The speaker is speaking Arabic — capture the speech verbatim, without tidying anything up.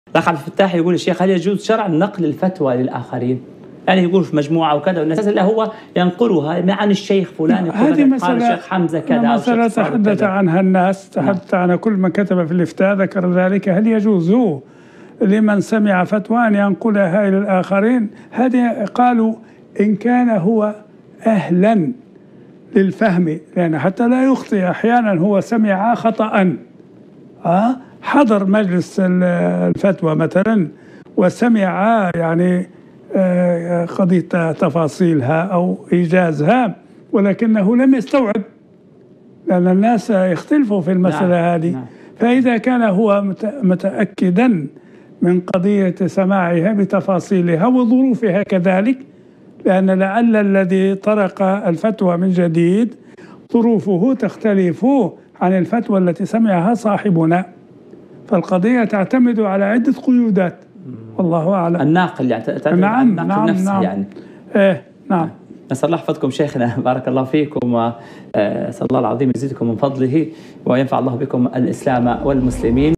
الأخ عبد الفتاح يقول الشيخ هل يجوز شرعا نقل الفتوى للآخرين؟ يعني يقول في مجموعة وكذا والناس لا هو ينقلها عن الشيخ فلان هذه مسألة قال الشيخ حمزة كذا أو مسألة تحدث عنها الناس، تحدث عنها كل من كتب في الإفتاء ذكر ذلك. هل يجوز لمن سمع فتوى أن ينقلها إلى الآخرين؟ هذه قالوا إن كان هو أهلا للفهم، لأن حتى لا يخطئ أحيانا هو سمع خطأ، أه؟ حضر مجلس الفتوى مثلا وسمع يعني قضية تفاصيلها أو إيجازها ولكنه لم يستوعب، لأن الناس يختلفوا في المسألة نعم. هذه نعم. فإذا كان هو متأكدا من قضية سماعها بتفاصيلها وظروفها كذلك، لأن لعل الذي طرق الفتوى من جديد ظروفه تختلف عن الفتوى التي سمعها صاحبنا، فالقضية تعتمد على عدة قيودات والله أعلم. الناقل يعني تعتمد نعم على الناقل نعم نفسه نعم يعني إيه نعم. نسأل الله يحفظكم شيخنا، بارك الله فيكم، وأسأل الله العظيم يزيدكم من فضله وينفع الله بكم الإسلام والمسلمين.